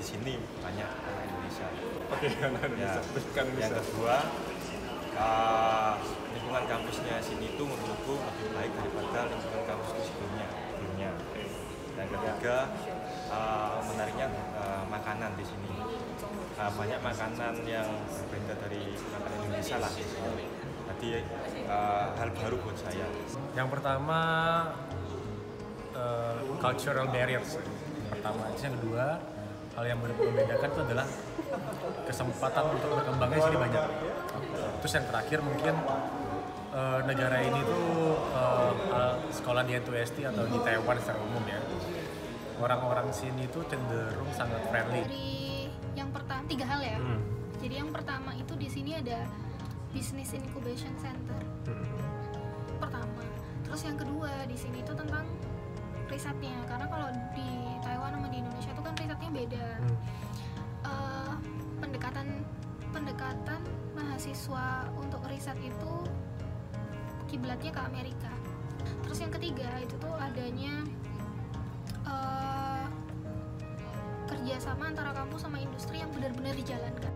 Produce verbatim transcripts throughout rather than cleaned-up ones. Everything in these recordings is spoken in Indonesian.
sini banyak anak Indonesia. Oke, anak Indonesia. Ya, yang kedua, uh, lingkungan kampusnya sini itu menurutku lebih baik daripada lingkungan kampusku sebelumnya. sebelumnya. Dan ketiga, uh, menariknya uh, makanan di sini. Uh, banyak makanan yang berbeda dari makanan Indonesia lah. Jadi uh, hal baru buat saya. Yang pertama uh, cultural barriers. Pertama, yang kedua hal yang membedakan itu adalah kesempatan untuk berkembangnya sini banyak. Terus yang terakhir mungkin uh, negara ini tuh uh, uh, sekolah di N dua S T atau di Taiwan secara umum ya, orang-orang sini tuh cenderung sangat friendly. Dari yang pertama tiga hal ya. Hmm. Jadi yang pertama itu di sini ada Business Incubation Center. Hmm. Pertama. Terus yang kedua di sini itu tentang risetnya, karena kalau di Taiwan sama di Indonesia itu kan risetnya beda. Hmm. Uh, pendekatan pendekatan mahasiswa untuk riset itu kiblatnya ke Amerika. Terus yang ketiga itu tuh adanya uh, kerjasama antara kampus sama industri yang benar-benar dijalankan.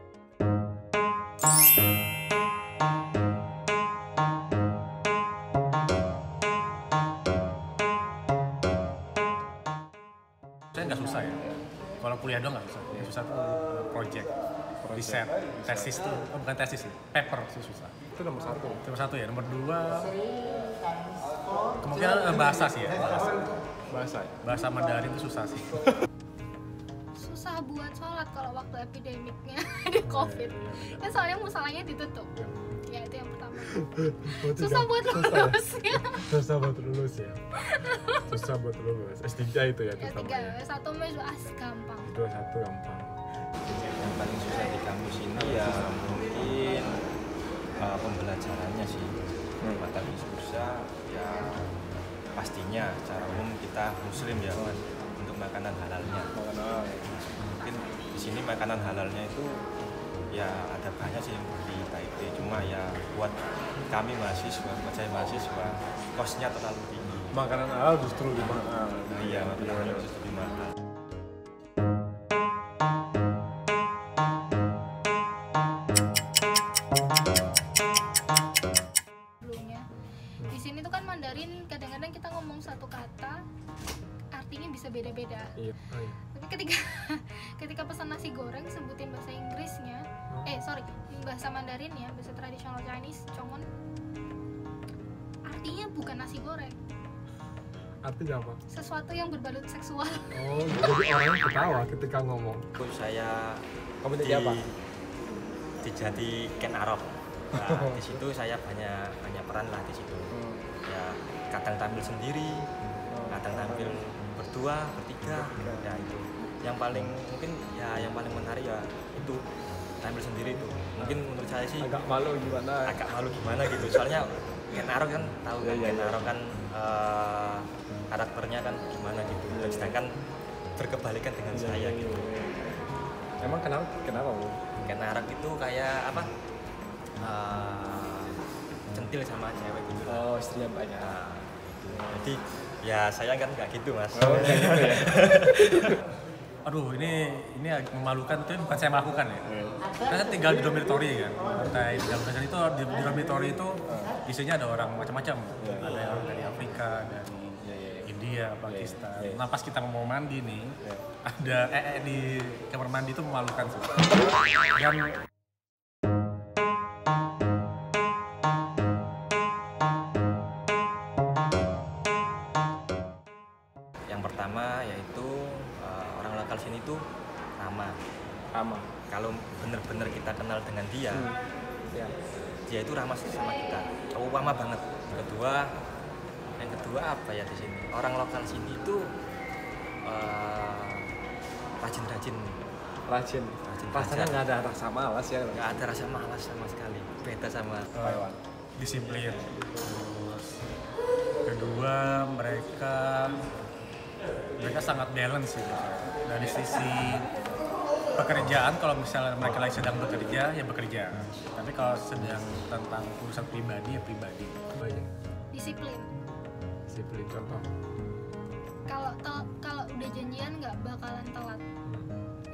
Saya nggak susah ya. Kalau kuliah doang nggak susah. Yang susah tuh project, riset, tesis tuh, oh, bukan tesis sih, paper itu susah. Itu nomor satu. Itu nomor satu ya. Nomor dua, kemungkinan bahasa sih ya. Bahasa. Bahasa. Ya? Bahasa Mandarin itu susah sih. Susah buat sholat kalau waktu epidemiknya ada COVID. Ya soalnya musolanya ditutup. Ya itu yang pertama. Susah buat lulus ya. Susah buat lulus ya. Susah buat lulus. S tiga itu ya. S tiga, S satu mas gampang. Itu S satu gampang. Yang paling susah di kampus ini ya mungkin uh, pembelajarannya sih. Hmm. Mata diskursa ya pastinya secara umum kita muslim ya mas, untuk makanan halalnya. Makanan. Mungkin di sini makanan halalnya itu ya ada banyak sih yang di Taipei, cuma ya buat kami mahasiswa, buat saya mahasiswa kosnya terlalu tinggi. Makanan halal justru lebih mahal. Nah, iya, makanan halal justru lebih mahal. Sebelumnya di sini tuh kan Mandarin kadang-kadang kita ngomong satu kata artinya bisa beda-beda. Iya. Oh, iya. Tapi ketika ketika pesan nasi goreng sebutin bahasa Inggrisnya, oh. eh sorry bahasa Mandarinnya, bahasa tradisional Chinese, Chongwon, artinya bukan nasi goreng. Artinya apa? Sesuatu yang berbalut seksual. Oh, jadi orang ketawa ketika ngomong. Terus saya Kamu di, jadi apa? Di jadi Ken Arok. Nah, di situ saya banyak banyak peran lah di situ. Hmm. Ya kadang tampil sendiri, kadang tampil berdua, bertiga. Ya itu. Yang paling mungkin ya yang paling menarik ya itu tampil sendiri itu. Mungkin menurut saya sih agak malu gimana? Agak malu gimana gitu. Soalnya Ken Arok kan tahu kan, ya, Ken Arok kan uh, karakternya kan gimana gitu. Dan sedangkan berkebalikan dengan ya, saya gitu. Emang kenapa? Kenapa bu? Ken Arok itu kayak apa? Uh, centil sama cewek gitu. Oh, istrinya banyak. Nah, jadi ya saya kan nggak gitu mas. Oh, gitu ya. Aduh, ini ini memalukan, itu bukan saya melakukan ya. Karena saya tinggal di dormitory kan. Lantai tiga belas itu di, di dormitory itu isinya ada orang macam-macam. Ada orang dari Afrika, dari India, Pakistan. Nah pas kita mau mandi nih, ada eh, eh di kamar mandi itu memalukan sih. Dan yang pertama yaitu uh, orang lokal sini tuh ramah. Ramah. Kalau benar-benar kita kenal dengan dia, hmm. ya, dia itu ramah sama kita. Oh, ramah banget. Yang kedua, yang kedua apa ya di sini? Orang lokal sini itu uh, rajin-rajin. Rajin. Rajin. Rasanya nggak ada rasa malas ya? Nggak ada rasa malas sama sekali. Beda sama Taiwan. Uh, disiplin. Terus kedua mereka mereka sangat balance gitu. Dari sisi pekerjaan, kalau misalnya mereka lagi sedang bekerja ya bekerja, tapi kalau sedang tentang urusan pribadi ya pribadi. Disiplin. Disiplin contoh. Kalau kalau udah janjian nggak bakalan telat.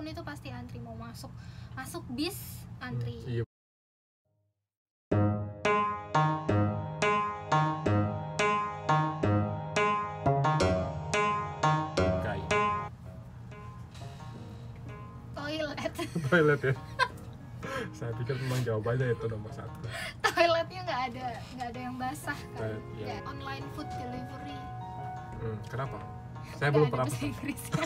Kemanapun itu pasti antri, mau masuk masuk bis antri. Iya. Kai. Toilet. Toilet ya. Saya pikir memang jawabannya itu nomor satu. Toiletnya nggak ada nggak ada yang basah kan. Toilet, iya. Kayak online food delivery. Hmm, kenapa? Saya Nggak belum ada pernah. bahasa Inggrisnya.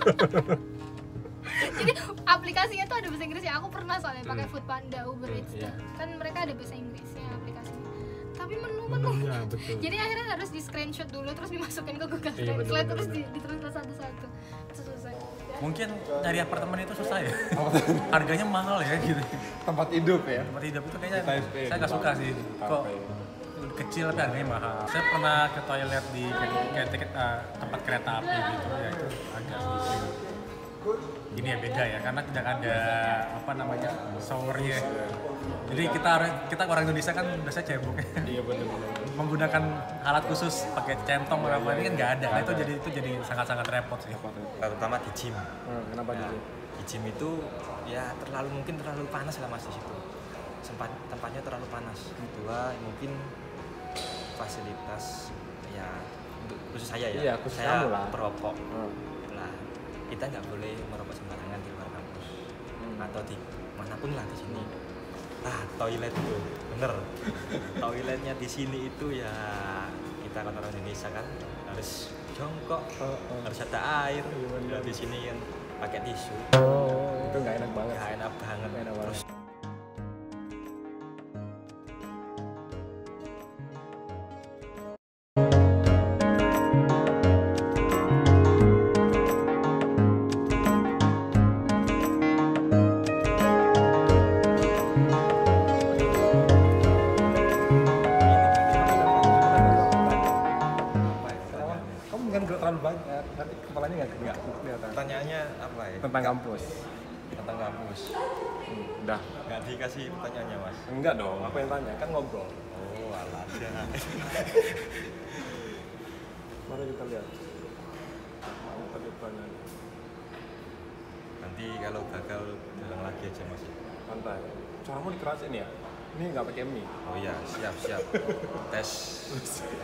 Jadi aplikasinya tuh ada bahasa Inggrisnya. Aku pernah soalnya pakai Hmm. Foodpanda, Uber Hmm, Eats iya. tuh. Kan mereka ada bahasa Inggrisnya aplikasinya. Tapi menu-menu. Menunya betul. Jadi akhirnya harus di screenshot dulu terus dimasukin ke Google Iya, bener, Translate bener, terus bener. di, ditranslate satu-satu. Itu susah. Mungkin dari apartemen itu susah ya. Harganya mahal ya gitu. Tempat hidup ya. Tempat hidup itu kayaknya Di Taipei, saya nggak di suka sih. Kok Taipei. kecil tapi harganya mahal. Saya pernah ke toilet di kayak tiket uh, tempat kereta api gitu ya, itu agak sedikit. Ini ya beda ya karena tidak ada apa namanya showernya. Jadi kita kita orang Indonesia kan biasanya cebok ya. Iya benar-benar. Menggunakan alat khusus pakai centong atau apa ini kan nggak ada. Nah, itu jadi itu jadi sangat-sangat repot sih. terutama di gym. Hmm, kenapa Nah, gitu? di gym itu ya terlalu mungkin terlalu panas lah mas di situ. Sempat tempatnya terlalu panas. Kedua mungkin fasilitas ya untuk khusus saya ya. Iya, khusus saya kamu lah. perokok. Hmm. Lah kita nggak boleh merokok sembarangan di luar kampus Hmm. atau di manapun lah di sini. Ah toilet itu bener. Toiletnya di sini itu ya kita kan orang Indonesia kan harus jongkok, Oh, oh. harus ada air. Ya, di sini kan pakai tisu. Oh, itu nggak enak banget. Gak enak banget. Nggak enak banget. Terus Kamu kan nggak terlalu banyak, nanti kepalanya nggak nggak kelihatan. pertanyaannya apa ya? Tentang kampus. Tentang kampus. Hmm, udah. Nggak dikasih pertanyaannya mas. Enggak dong, aku yang tanya, kan ngobrol. Oh alah. Mari kita lihat. Apa depannya? Nanti kalau gagal bilang lagi aja mas. Santai. Suaramu dikerasin ya? Ini nggak pakai mie. Oh iya siap siap. Tes.